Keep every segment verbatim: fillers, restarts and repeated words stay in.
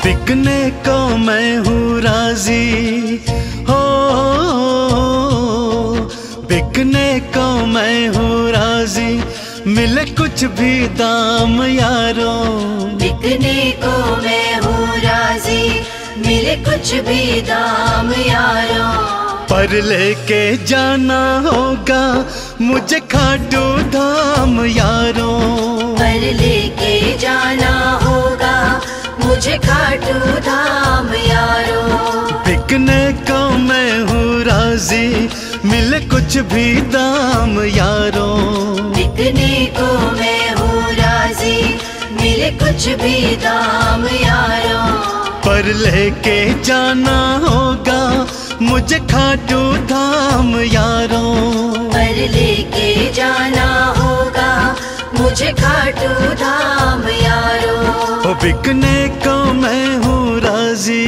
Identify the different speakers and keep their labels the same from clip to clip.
Speaker 1: बिकने को मैं हूँ राजी हो, बिकने को मैं हूँ राजी, मिले कुछ भी दाम यारों।
Speaker 2: बिकने को मैं हूँ राजी, मिले कुछ भी दाम यारों।
Speaker 1: पर लेके जाना होगा मुझे खाटू धाम यारों।
Speaker 2: पर लेके जाना होगा मुझे खाटू धाम यारों।
Speaker 1: बिकने को मैं हूँ राजी, मिले कुछ भी दाम यारों।
Speaker 2: बिकने को मैं हूँ राजी, मिले कुछ भी दाम यारों।
Speaker 1: पर लेके जाना होगा मुझे खाटू धाम यारों।
Speaker 2: पर लेके जाना होगा मुझे खाटू धाम यारों।
Speaker 1: ओ बिकने को मैं हूँ राजी।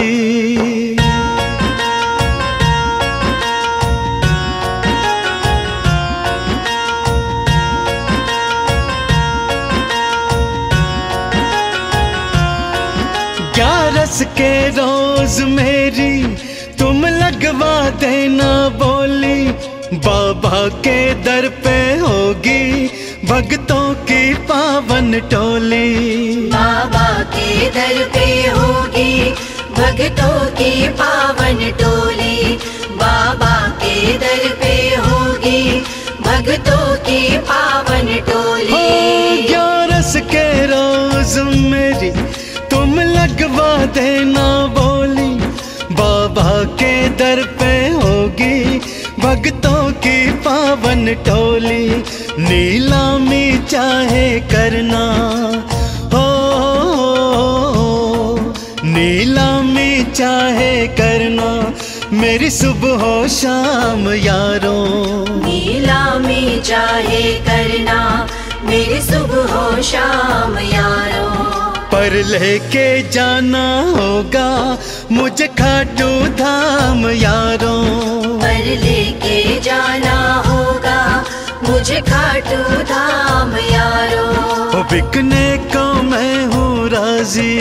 Speaker 1: ग्यारस के रोज मेरी तुम लगवा देना बोली, बाबा के दर पे होगी भक्तों की पावन टोली।
Speaker 2: बाबा के दर पे होगी भक्तों की पावन टोली। बाबा के दर पे होगी भक्तों की पावन टोली।
Speaker 1: ग्यारस के रोज मेरी तुम लगवा देना बोली, बाबा के दर पे होगी भक्तों की पावन टोली। नीलामी चाहे करना हो, नीलामी चाहे करना मेरी सुबह हो शाम यारों।
Speaker 2: नीलामी चाहे करना मेरी सुबह हो शाम यारों।
Speaker 1: पर लेके जाना होगा मुझे खाटू धाम यारों।
Speaker 2: पर लेके जाना होगा मुझे खाटू धाम यारों।
Speaker 1: ओ बिकने को मैं हूँ राजी।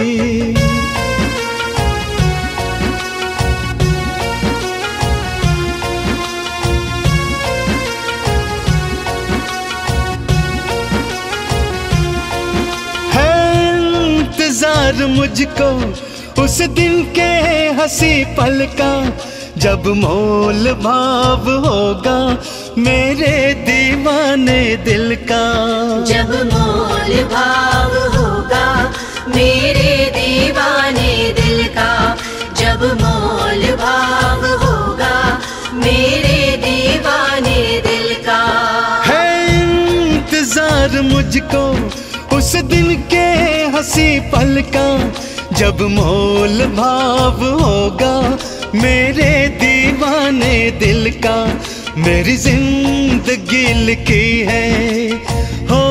Speaker 1: इंतजार मुझको उस दिन के हंसी पल का, जब मोल भाव होगा मेरे दीवाने दिल का।
Speaker 2: जब मोल भाव होगा मेरे दीवाने दिल का। जब मोल भाव होगा मेरे दीवाने दिल का।
Speaker 1: है इंतजार मुझको उस दिन के हंसी पल का, जब मोल भाव होगा मेरे दीवाने दिल का। मेरी जिंदगी लिखी है हो,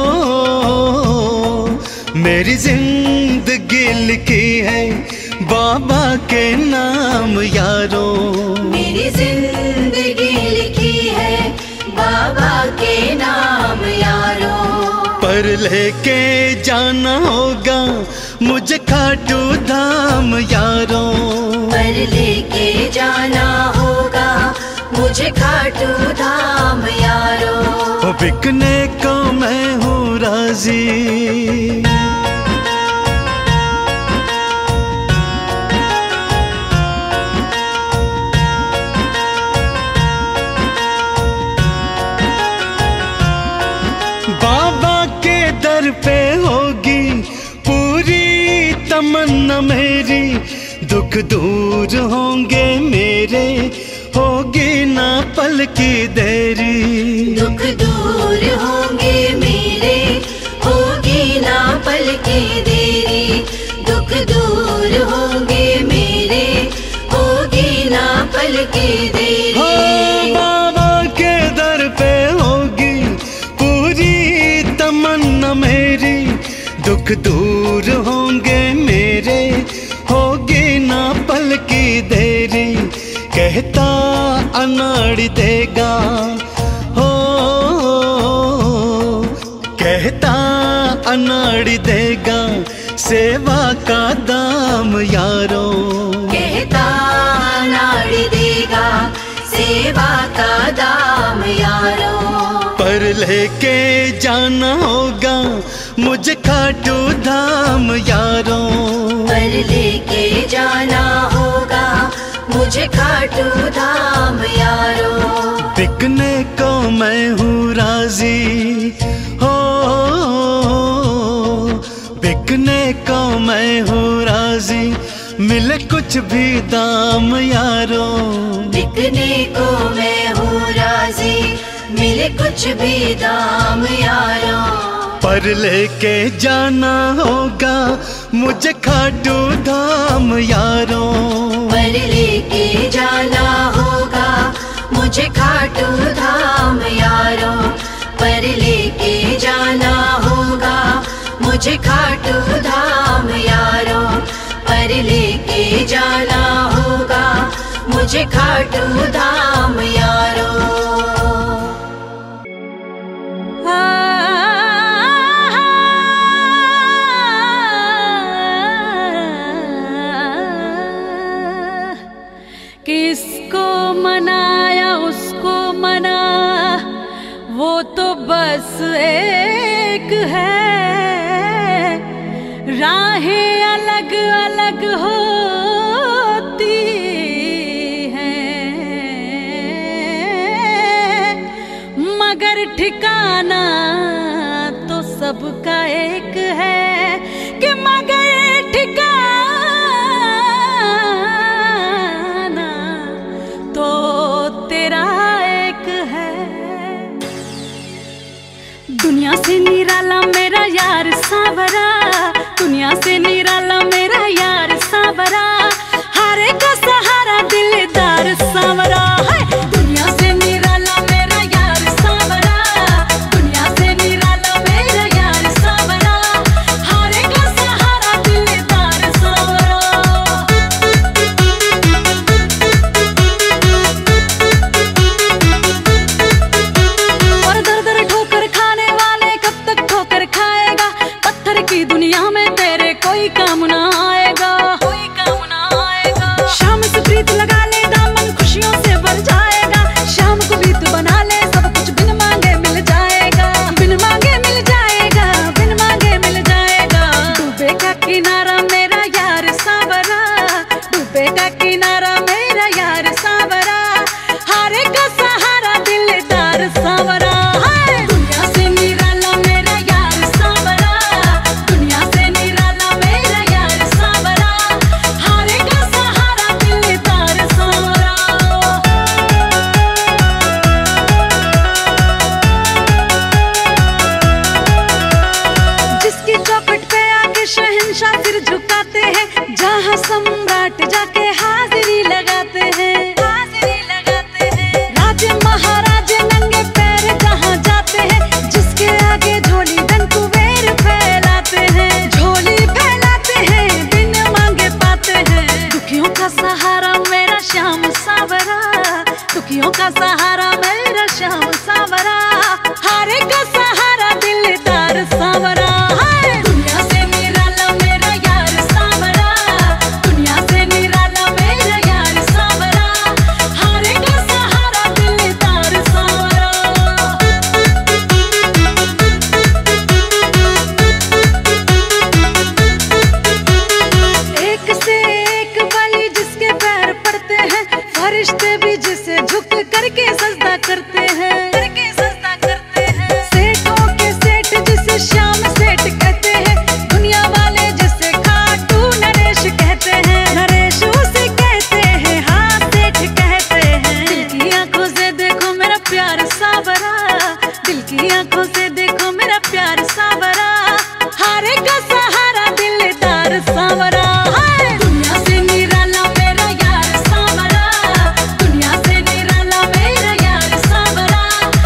Speaker 1: मेरी जिंदगी लिखी है बाबा के नाम यारों।
Speaker 2: मेरी जिंदगी लिखी है बाबा के नाम यारों।
Speaker 1: पर लेके जाना होगा मुझे खाटू धाम यारों।
Speaker 2: पर लेके जाना होगा मुझे खाटू धाम यारों।
Speaker 1: ओ बिकने को मैं हूँ राजी। बाबा के दर पे होगी पूरी तमन्ना मेरी, दुख दूर होंगे मेरे होगी ना पल की देरी।
Speaker 2: दुख दूर होंगे मेरे होगी ना पल की देरी। दुख दूर होंगे मेरे होगी ना पल की देरी।
Speaker 1: हो बाबा के दर पे होगी पूरी तमन्ना मेरी, दुख दूर होंगे मेरे होगी ना पल की देरी। कहता अनाड़ी देगा हो, कहता अनाड़ी देगा सेवा का दाम यारो,
Speaker 2: कहता नाड़ी देगा सेवा का दाम यारो।
Speaker 1: पर लेके जाना होगा मुझे खाटू धाम यारो,
Speaker 2: पर लेके जाना होगा मुझे खाटू धाम यारो।
Speaker 1: बिकने को मैं हूँ राजी हो, बिकने को मैं हूँ राजी, मिले कुछ भी दाम यारो।
Speaker 2: बिकने को मैं हूँ राजी, मिले कुछ भी दाम यारो।
Speaker 1: पर लेके जाना होगा मुझे खाटू धाम यारो,
Speaker 2: पर लेके जाना होगा मुझे खाटू धाम यारो। पर लेके जाना होगा मुझे खाटू धाम यारो। पर लेके जाना होगा मुझे खाटू धाम यारो।
Speaker 3: किसको मनाया उसको मना, वो तो बस एक है। राहें अलग अलग होती हैं, मगर ठिकाना तो सबका एक है कि मगर ठिकाना तो तेरा एक है। दुनिया से निराला मेरा यार सावरा, दुनिया से निराला मेरा यार सावरा, हारे का सहारा दिलदार सावरा है। दुनिया से निराला मेरा यार सावरा, दुनिया से निराला मेरा यार सावरा, हारे का सहारा दिलदार सावरा। और दर दर ठोकर खाने वाले कब तक ठोकर खाएगा, पत्थर की दुनिया में तेरे कोई काम ना आएगा, कोई काम ना आएगा। शाम से प्रीत लगा ले दामन खुशियों से भर जाएगा, शाम को भी तू बना ले सब कुछ बिन मांगे मिल जाएगा, बिन मांगे मिल जाएगा, बिन मांगे मिल जाएगा। डूबे का किनारा मेरा यार सावरा, डूबे का किनारा मेरा यार सावरा, हारे का सहारा दिलदार सावरा। दुनिया से निराला मेरा यार सावरा, दुनिया से निराला मेरा यार सावरा, हारे का सहारा दिलदार सावरा। जिसकी चौखट पे आके शहंशाह सिर झुकाते हैं, जहाँ सम्राट जाके हाजिरी लगाते हैं, हाजिरी लगाते हैं। राजे महाराजे नंगे पैर जहाँ जाते हैं, जिसके आगे झोली धन कुबेर फैलाते हैं, झोली फैलाते हैं बिन मांगे पाते हैं। दुखियों का सहारा मेरा श्याम सावरा, दुखियों का सहारा मेरा श्याम सावरा, हारे का सहारा दिलदार सावरा। दुनिया से निराला मेरा यार सावरा, दुनिया से निराला मेरा यार सावरा, हारे का सहारा दिलदार सावरा। एक से एक बलि जिसके पैर पड़ते हैं, फरिश्ते भी जिसे झुक करके सजदा करते हैं, करके सजदा करते हैं। सेठों के सेठ जिसे श्याम सेठ कहते हैं, दुनिया वाले जिसे खाटू नरेश कहते हैं, नरेश उसे कहते हैं, हाँ सेठ कहते हैं। दिल की आंखों से देखो मेरा प्यार सावरा, दिल की आंखों से देखो मेरा प्यार सावरा, हारे का सहारा दिलदार सावरा। दुनिया से निराला मेरा यार सावरा, दुनिया से निराला मेरा यार सावरा,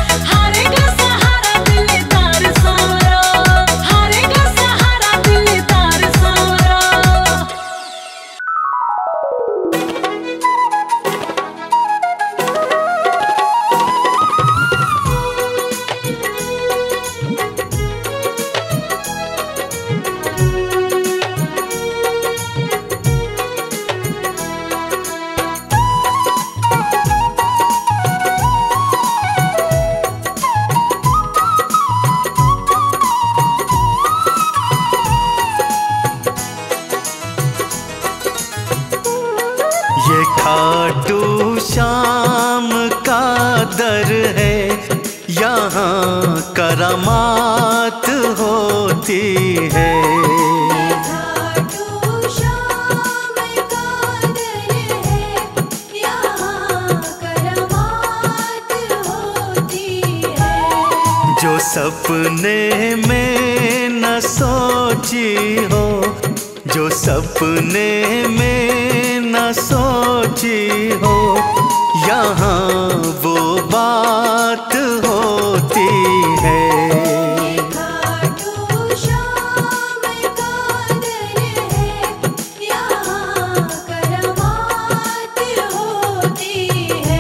Speaker 1: ये खाटू श्याम का दर है, यहाँ करामात होती है।
Speaker 2: खाटू श्याम का दर है, यहाँ करामात होती है।
Speaker 1: जो सपने में न सोची हो, जो सपने में न सोची हो, यहाँ वो बात होती है।
Speaker 2: खाटू श्याम का दर है, यहाँ करामात होती है।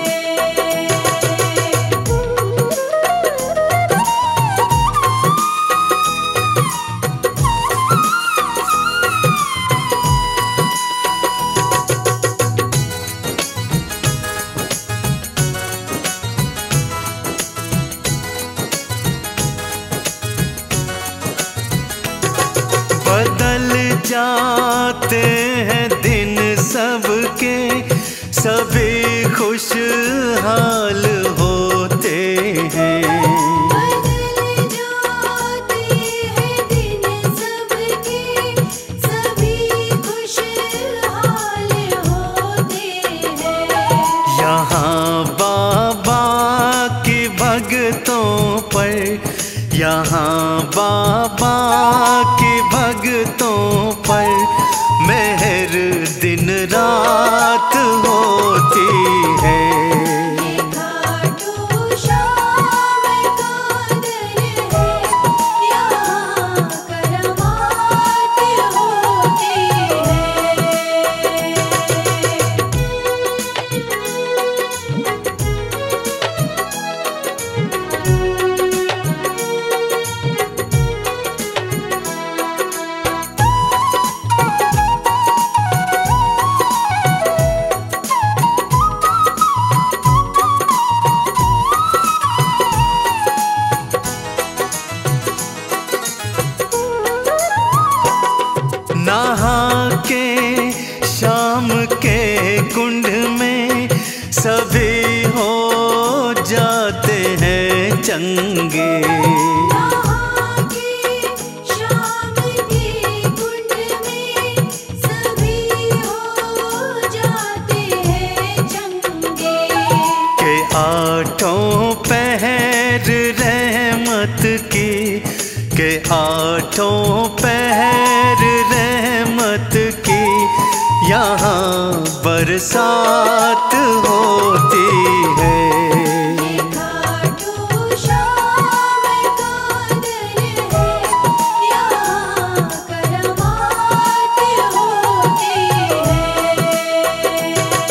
Speaker 1: बदल जाते हैं दिन सबके, सभी खुशहाल होते हैं।
Speaker 2: बदल जाते हैं दिन सबके, सभी खुशहाल होते हैं।
Speaker 1: यहाँ बाबा की भक्तों पर, यहाँ बाबा की भक्तों पर मेहर दिन रात होती है।
Speaker 2: खाटू श्याम का दर है, यहाँ करामात होती है।
Speaker 1: नहा के शाम के कुंड में सभी हो जाते हैं चंगे।
Speaker 2: नहा के शाम के कुंड में सभी हो जाते हैं चंगे।
Speaker 1: के आठों पहर रहमत की, के आठों पहर रहमत की, यहाँ बरसात होती है।
Speaker 2: खाटू श्याम का दर है, यहाँ करामात होती है।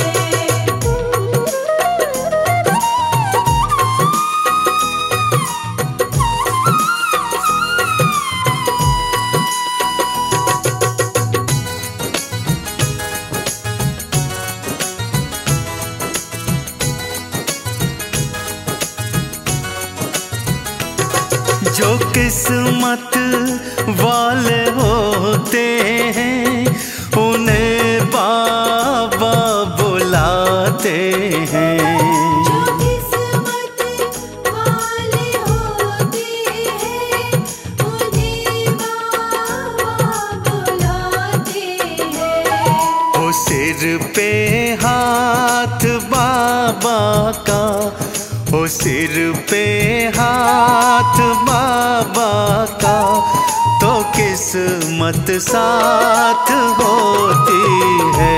Speaker 1: जो किस्मत वाले होते हैं, उन्हें बाबा बुलाते हैं।
Speaker 2: जो किस्मत वाले होते हैं, उन्हें बाबा बुलाते हैं।
Speaker 1: वो सिर पे हाथ बाबा का, वो सिर पे हाथ बाबा का, तो किस्मत साथ होती है।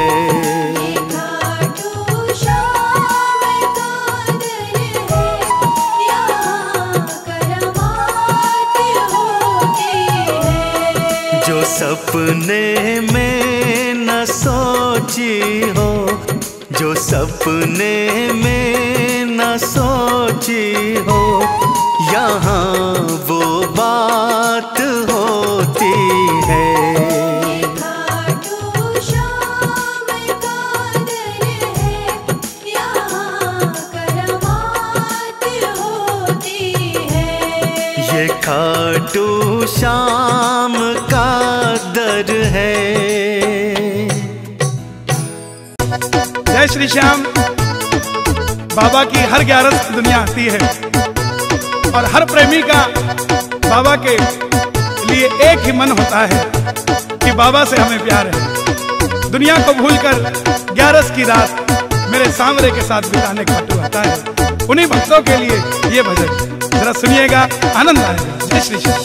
Speaker 2: खाटू श्याम का दर है, यहाँ करामात होती है।
Speaker 1: जो सपने में न सोची हो, जो सपने में न सोची हो, यहाँ वो बात होती है।
Speaker 2: खाटू श्याम का दर है, यहाँ करामात होती है।
Speaker 1: ये खाटू श्याम का दर है।
Speaker 4: जय श्री श्याम। बाबा की हर ग्यारस दुनिया आती है और हर प्रेमी का बाबा के लिए एक ही मन होता है कि बाबा से हमें प्यार है। दुनिया को भूलकर ग्यारस की रात मेरे सांवरे के साथ बिताने खाटू आता है। उन्हीं भक्तों के लिए ये भजन जरा सुनिएगा, आनंद आएगा। जय श्री श्याम।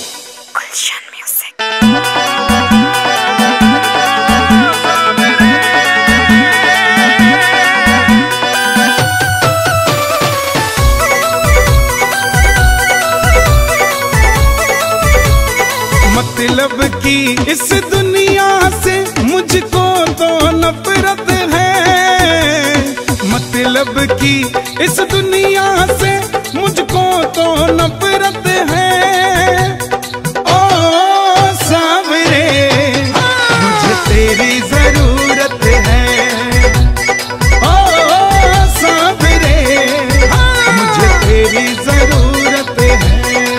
Speaker 5: मतलब की इस दुनिया से मुझको तो नफरत है, मतलब की इस दुनिया से मुझको तो नफरत है। ओ सांवरे मुझे तेरी जरूरत है, ओ सांवरे मुझे तेरी जरूरत है।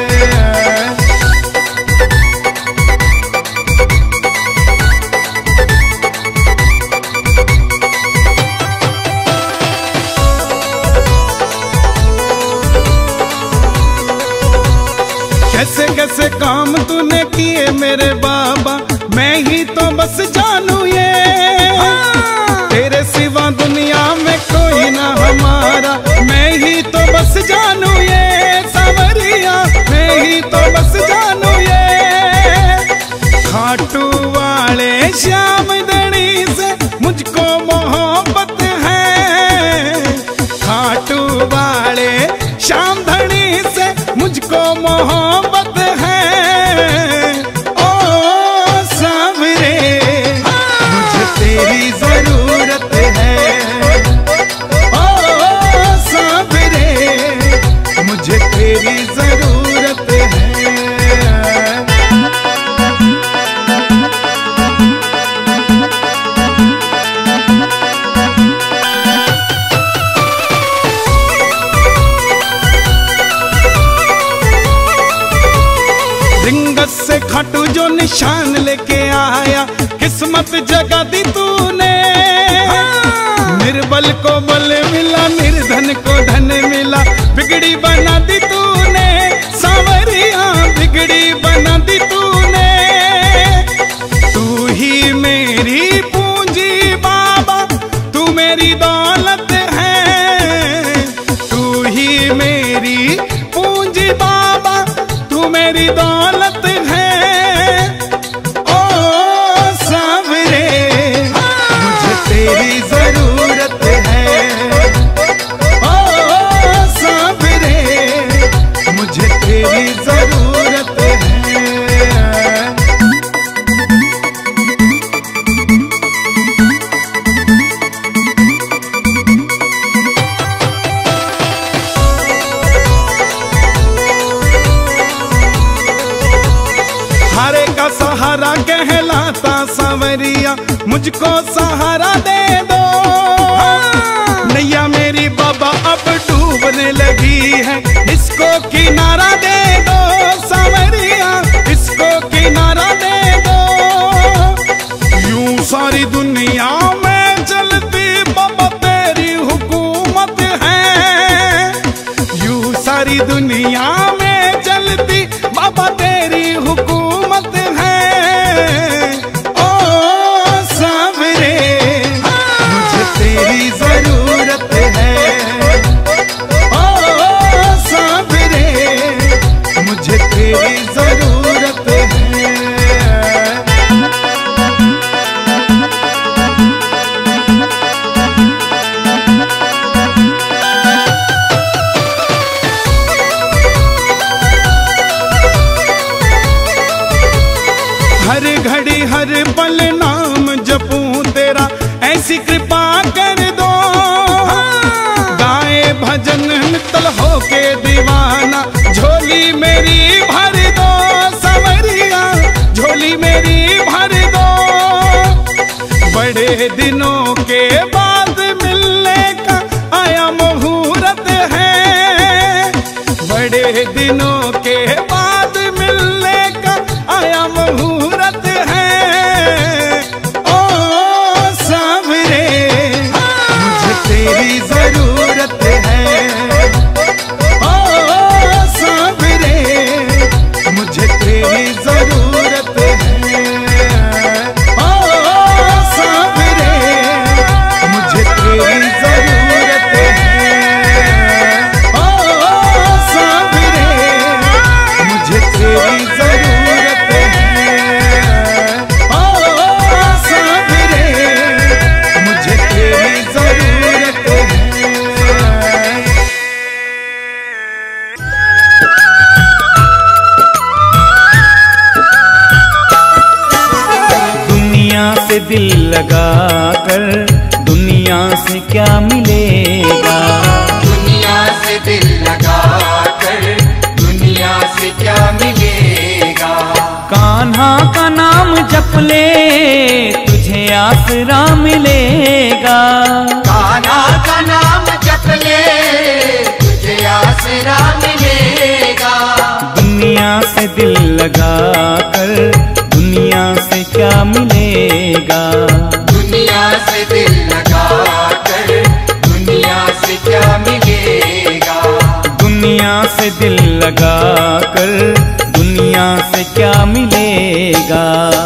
Speaker 5: कैसे कैसे काम तूने किए मेरे बाबा, मैं ही तो बस जानू ये। तेरे सिवा दुनिया में कोई ना हमारा, मैं ही तो बस जानू ये। सांवरिया मैं ही तो बस जानू ये। खाटू वाले श्याम धनी से मुझको मोहब्बत है, खाटू वाले श्याम धनी से मुझको मोहब्बत है। ओ सांवरे मुझे तेरी जरूरत है, ओ सांवरे मुझे तेरी जरूरत है। रिंगस से खाटू जो निशान लेके आया, किस्मत जगा दी तूने। निर्बल को बल मिला, निर्धन को धन मिला, बिगड़ी बना दी तूने। सांवरिया बिगड़ी बना दी तूने। तू ही मेरी पूंजी बाबा, तू मेरी दौलत है। तू ही मेरी पूंजी बाबा, तू मेरी दौलत है। ओ सांवरे मुझे तेरी जरूरत है, ओ सांवरे मुझे तेरी जरूरत है। हारे का सहारा कहलाता सांवरिया, मुझको सहारा दे दो। नैया मेरी बाबा अब डूबने लगी है, इसको किनारा दे दो। सांवरिया इसको किनारा दे दो। यूं सारी दुनिया में चलती बाबा तेरी हुकूमत है। यूं सारी दुनिया में चलती बाबा तेरी हुकूमत है। ओ सांवरे मुझे तेरी जरूरत है, ओ सांवरे मुझे तेरी जरूरत है। हर घड़ी हर पल नाम जपूं तेरा, ऐसी कृपा कर दो। गाए भजन मित्तल होके दीवाना, झोली मेरी भर दो। सांवरिया झोली मेरी भर दो। बड़े दिनों के बाद मिलने का आया मुहूर्त है। बड़े दिनों के बाद मिलने का आया मुहूर्त है। ओ सांवरे तेरी जरूरत है। ओ सांवरे मुझे तेरी जरूरत है। ओ सांवरे मुझे तेरी जरूरत है।
Speaker 1: दुनिया से दिल लगा कर दुनिया से क्या मिलेगा।
Speaker 2: दुनिया से दिल लगा कर दुनिया से क्या मिलेगा।
Speaker 1: कान्हा का नाम जप ले तुझे आसरा मिलेगा।
Speaker 2: कान्हा का नाम जप ले तुझे आसरा मिलेगा।
Speaker 1: दुनिया से दिल लगा कर दुनिया से क्या मिलेगा।
Speaker 2: दुनिया से दिल लगा कर दुनिया से क्या मिलेगा।
Speaker 1: दुनिया से दिल लगा कर दुनिया से क्या मिलेगा।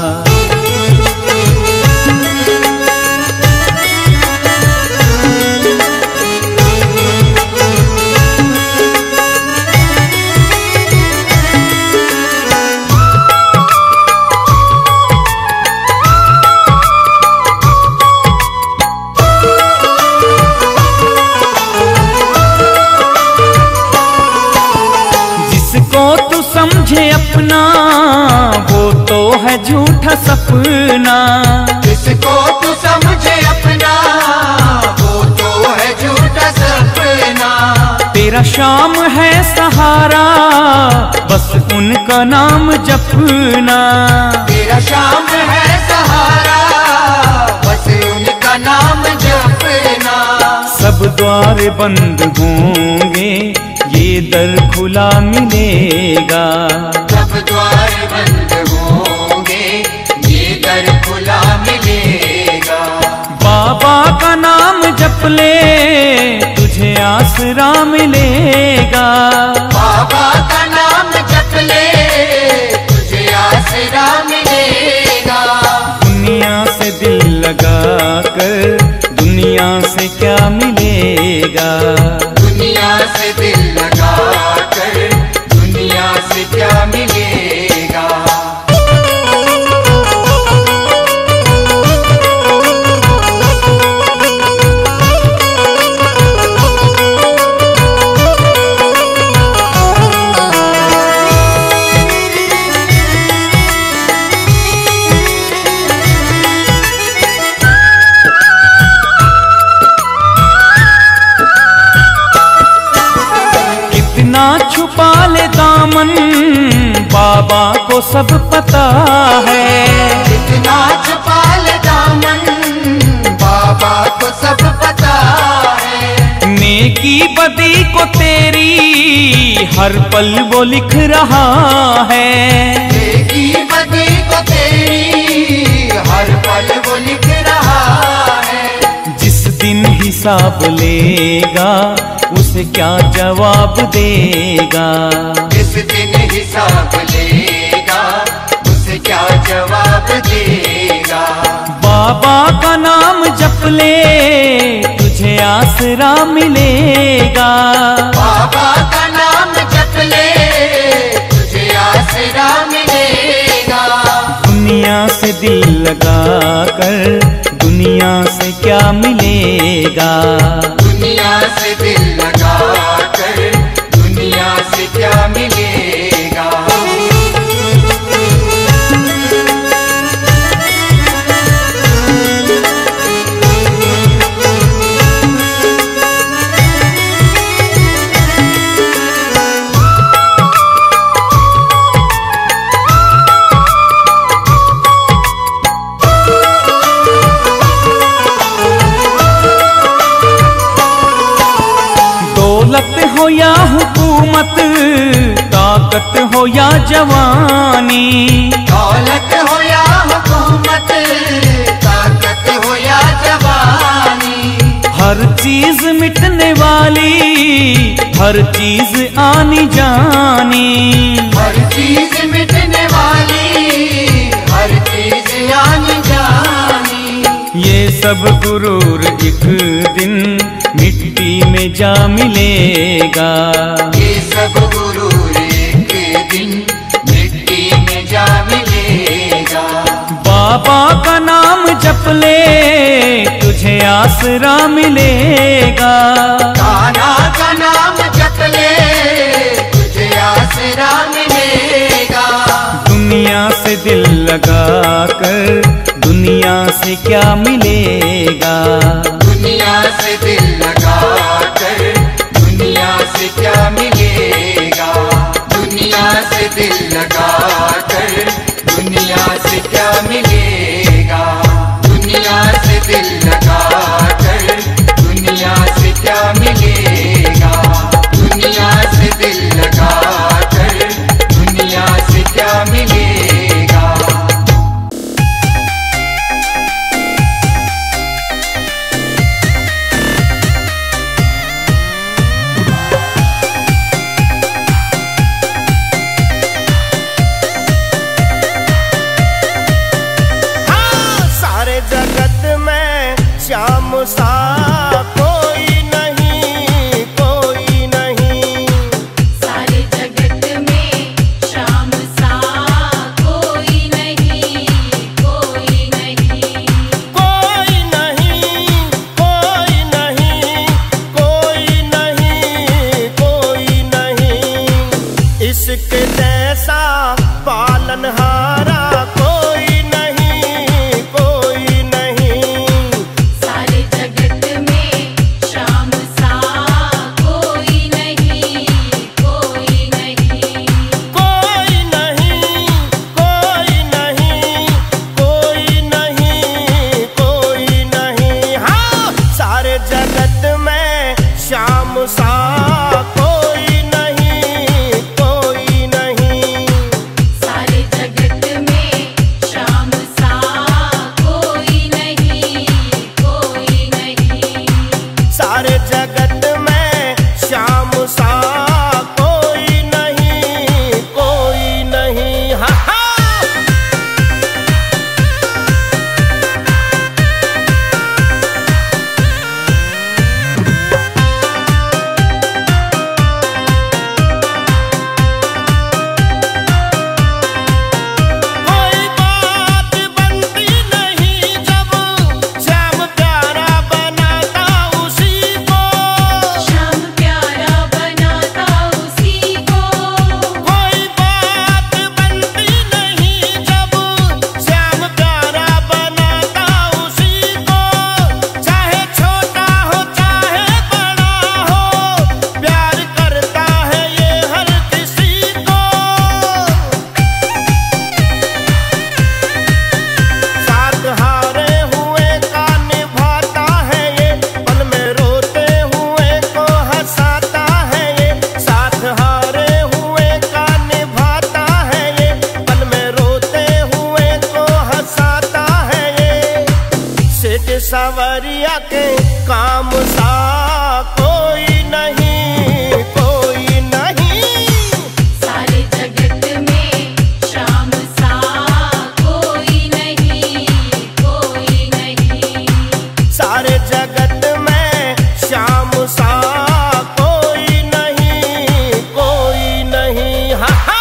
Speaker 1: समझे अपना वो तो है झूठा सपना।
Speaker 2: जिसको तू समझे अपना वो तो है झूठा सपना।
Speaker 1: तेरा शाम है सहारा बस उनका नाम जपना।
Speaker 2: तेरा शाम है सहारा बस उनका नाम जपना।
Speaker 1: सब द्वार बंद होंगे ये दर खुला मिलेगा।
Speaker 2: सब द्वार बंद होंगे ये दर खुला मिलेगा।
Speaker 1: बाबा का नाम जप ले तुझे आसरा मिलेगा।
Speaker 2: बाबा का नाम जप ले तुझे आसरा मिलेगा।
Speaker 1: दुनिया से दिल लगा कर दुनिया से क्या मिलेगा।
Speaker 2: दुनिया से दिल लगा कर दुनिया से क्या मिलेगा।
Speaker 1: छुपा ले दामन बाबा को सब पता है।
Speaker 2: कितना छुपा ले दामन बाबा को सब पता है।
Speaker 1: नेकी बदी को तेरी हर पल वो लिख रहा है।
Speaker 2: नेकी बदी को तेरी हर पल वो लिख रहा है।
Speaker 1: जिस दिन हिसाब लेगा उसे क्या जवाब देगा।
Speaker 2: जिस दिन हिसाब लेगा उसे क्या जवाब देगा।
Speaker 1: बाबा का नाम जप ले तुझे आसरा मिलेगा।
Speaker 2: बाबा का नाम जप ले तुझे आसरा मिलेगा।
Speaker 1: दुनिया से दिल लगा कर दुनिया से क्या मिलेगा।
Speaker 2: दुनिया से दिल लगा कर दुनिया से क्या मिलेगा।
Speaker 1: हो या हुकूमत ताकत हो या जवानी।
Speaker 2: दौलत हो या हुकूमत ताकत हो या जवानी।
Speaker 1: हर चीज मिटने वाली हर चीज आनी जानी।
Speaker 2: हर चीज मिटने वाली हर चीज आनी जानी।
Speaker 1: ये
Speaker 6: सब गुरूर एक दिन मिट्टी में जा मिलेगा।
Speaker 7: ये सब गुरूर एक दिन मिट्टी में जा मिलेगा।
Speaker 6: बाबा का नाम जप ले तुझे आसरा मिलेगा।
Speaker 7: कान्हा का नाम जप ले तुझे आसरा मिलेगा।
Speaker 6: दुनिया से दिल लगा कर दुनिया से क्या मिलेगा।
Speaker 7: दुनिया से दिल लगा कर दुनिया से क्या मिलेगा। दुनिया से दिल लगा कर दुनिया से क्या मिलेगा। दुनिया से दिल लगा कर दुनिया से क्या मिलेगा। दुनिया से दिल लगा कर दुनिया से क्या मिलेगा।
Speaker 8: श्याम सा कोई नहीं, कोई नहीं।
Speaker 2: सारे जगत में श्याम सा कोई नहीं, कोई नहीं।
Speaker 8: कोई नहीं, कोई नहीं, कोई नहीं, कोई नहीं। इसके जैसा पालनहारा कोई नहीं, कोई नहीं।
Speaker 2: सारे जगत में श्याम सा कोई नहीं, कोई नहीं।
Speaker 8: कोई नहीं, कोई नहीं, कोई नहीं, कोई नहीं। हाँ, सारे जगत में श्याम सा कोई नहीं, कोई नहीं।
Speaker 2: सारे जगत में श्याम सा कोई नहीं, कोई नहीं।
Speaker 8: सारे जगत में श्याम सा कोई नहीं, कोई नहीं। हाँ हाँ। कोई बात बनती नहीं जब श्याम प्यारा बनाता उसी को।
Speaker 2: श्याम प्यारा बनाता उसी को।
Speaker 8: कोई बात बनती नहीं जब श्याम प्यारा बनाता उसी को। चाहे छोटा हो चाहे बड़ा हो प्यार करता है ये हर किसी को। साथ हारे हुए का निभाता है ये, पल में रोते हुए को हंसाता है ये। साथ हारे हुए का निभाता है ये, पल में रोते हुए को हंसाता है ये। सेठ सावरिया के काम सा कोई नहीं, कोई नहीं।
Speaker 2: सारे जगत में श्याम सा कोई नहीं, कोई नहीं।
Speaker 8: सारे जगत में श्याम सा कोई नहीं, कोई नहीं। हाँ हाँ।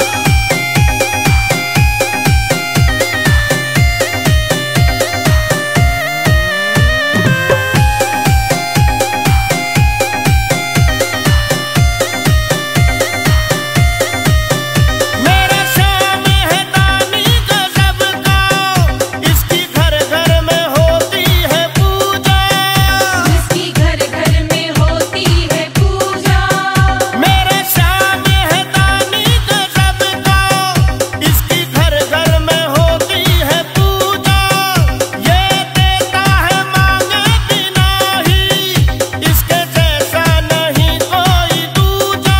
Speaker 8: मेरा श्याम है दानी गजब का, इसकी घर घर में होती है पूजा।
Speaker 2: जिसकी घर घर में होती है पूजा।
Speaker 8: मेरा श्याम है दानी गजब का, इसकी घर घर में होती है पूजा। ये देता है मांगे बिना ही, इसके जैसा नहीं कोई दूजा।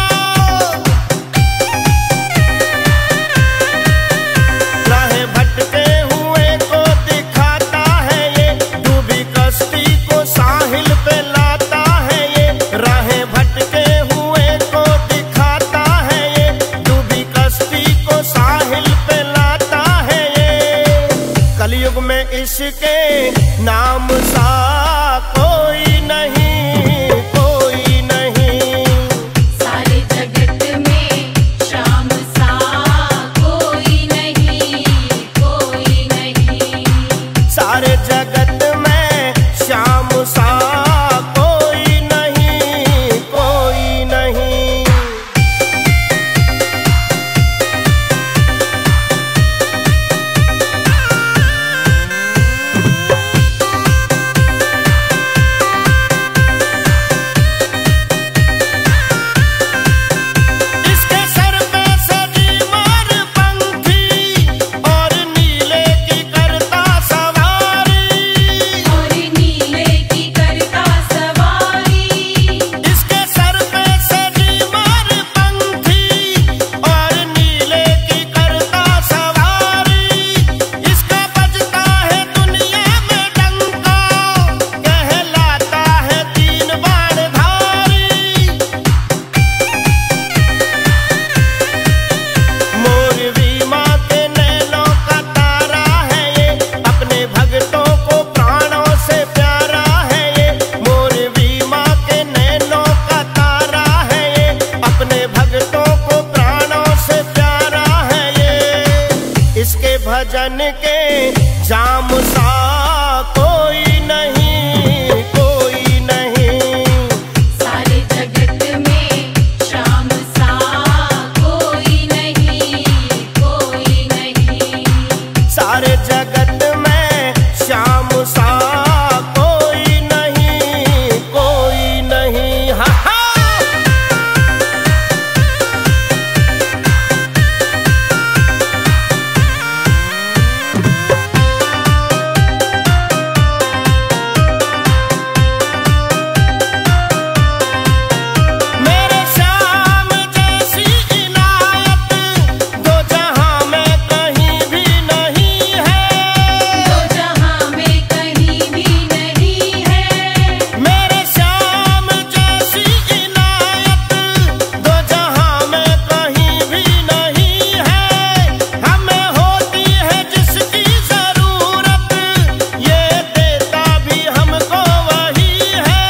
Speaker 8: राहें भटके हुए को दिखाता है ये, डूबी कश्ती को साहिल पे लाता है ये। राहें भटके हुए को दिखाता है ये, डूबी कश्ती को साहिल पे लाता है ये। कलयुग में इसके नाम लगन के जाम सा कोई नहीं, कोई नहीं।
Speaker 2: सारे जगत में शाम सा कोई नहीं, कोई नहीं।
Speaker 8: सारे जगत में श्याम सा कोई नहीं, कोई नहीं। हा हा। मेरे श्याम जैसी इनायत दो जहां में कहीं भी नहीं है,
Speaker 2: दो जहां में कहीं भी नहीं है।
Speaker 8: मेरे श्याम जैसी इनायत दो जहां में कहीं भी नहीं है। हमें होती है जिसकी जरूरत, ये देता भी हमको वही है।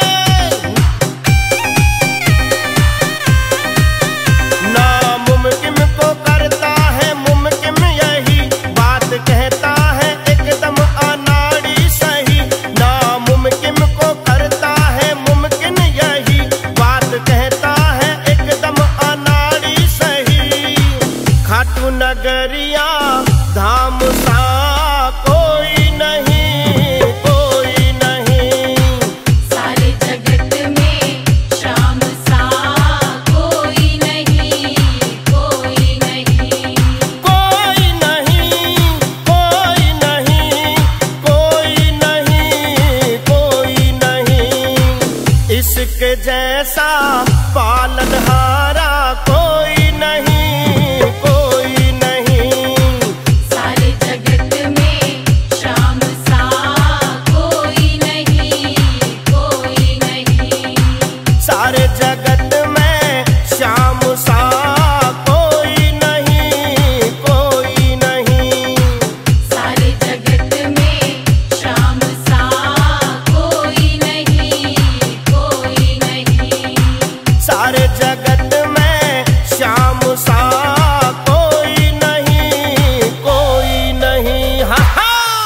Speaker 8: नामुमकिन को करता है मुमकिन, यही बात कहता है एकदम अनाड़ी सही। नामुमकिन को करता है मुमकिन, यही बात कहता है एकदम अनाड़ी सही। खाटू नगरिया धाम सा कोई नहीं, कोई नहीं।
Speaker 2: सारे जगत में शाम सा कोई नहीं, कोई नहीं।
Speaker 8: कोई नहीं, कोई नहीं, कोई नहीं, कोई नहीं। इसके जैसा पालनहारा कोई नहीं, कोई नहीं।
Speaker 2: सारे जगत में शाम सा कोई नहीं, कोई नहीं।
Speaker 8: सारे जगत में श्याम सा कोई नहीं, कोई नहीं।
Speaker 2: सारे जगत में शाम सा कोई नहीं, कोई नहीं।
Speaker 8: सारे जगत में श्याम सा कोई नहीं, कोई नहीं। हा हा।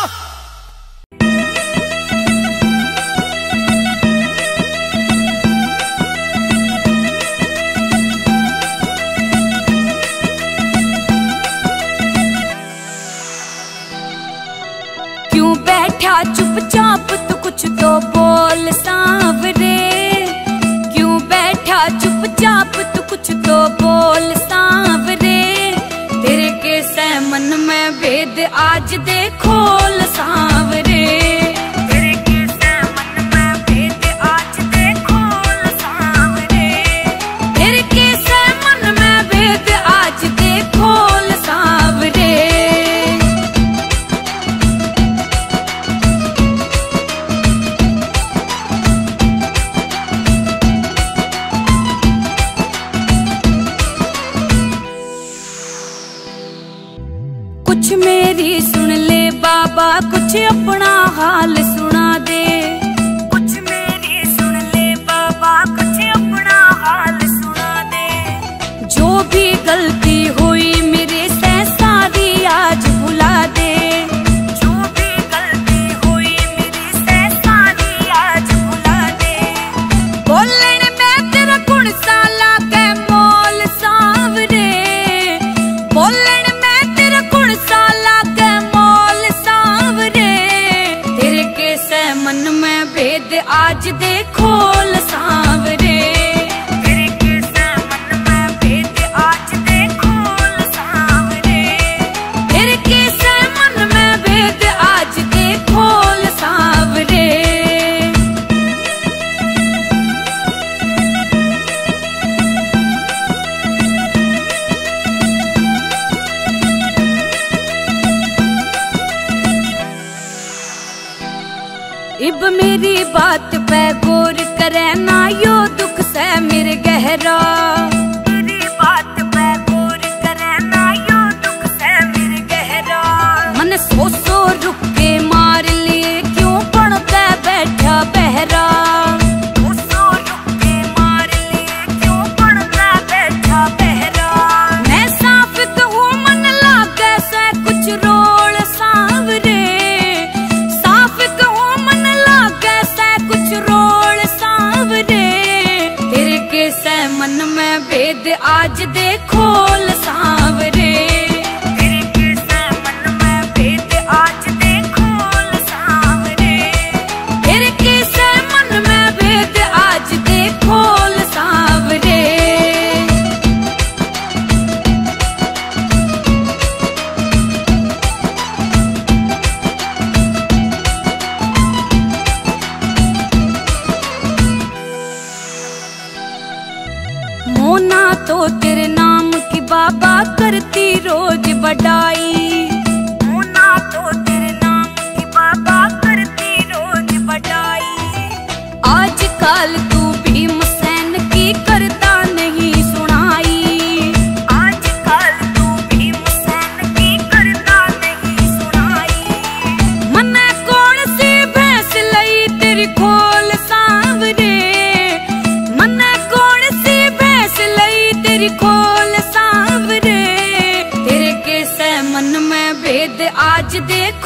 Speaker 3: क्यों बैठा चुपचाप तू कुछ तो बोल सांवरे। क्यों बैठा चुपचाप तू कुछ तो बोल सांवरे। तेरे कैसे मन में भेद आज दे खोल सांवरे। तेरे कैसे मन में भेद आज दे खोल सांवरे। तेरे कैसे मन में भेद आज दे खोल सांवरे। कुछ मेरी सुन ले बाबा, कुछ अपना हाल सुना दे। कुछ मेरी सुन ले बाबा, कुछ अपना हाल सुना दे। जो भी गलती हुई मेरे से सारी आज भुला दे। जो भी गलती हुई मेरे से सारी आज भुला दे। बोलने में तेरा गुण साला के मोल सांवरे। बोलने में तेरा गुण साला के मोल सांवरे। तेरे कैसे मन में भेद आज दे खोल सांवरे। तेरे कैसे मन में भेद आज दे खोल सांवरे। तेरे कैसे मन में भेद आज दे खोल सांवरे। इब मेरी बात पे गौर करे ना, यो दुख से मेरे गहरा। मेरी बात पे गौर करे ना, यो दुख से मेरे गहरा। मन सो सो रुक के मार लिए, क्यों पढ़ते बैठा बहरा। सो सो रुक के मार लिए, क्यों पढ़ते बैठा बहरा। मैं साफ कहूँ मन लागे से कुछ रोल सा सांवरे, तेरे कैसे मन में भेद आज देखो सांवरे, तेरे कैसे मन में भेद आज देखो सांवरे, तेरे कैसे मन में भेद आज देखो सांवरे। मोना तो तेरे नाम की बाबा करती रोज बड़ाई, मोना तो तेरे नाम की बाबा करती रोज बड़ाई। आजकल तू भीम सैन की करता नहीं सुनाई, आजकल तू भीम सैन की करता नहीं सुनाई। मन कौन सी भैंस लई तेरी खोल सांवरे, मन कौन सी भैंस लई तेरी खोल सांवरे, तेरे कैसे मन में भेद आज देख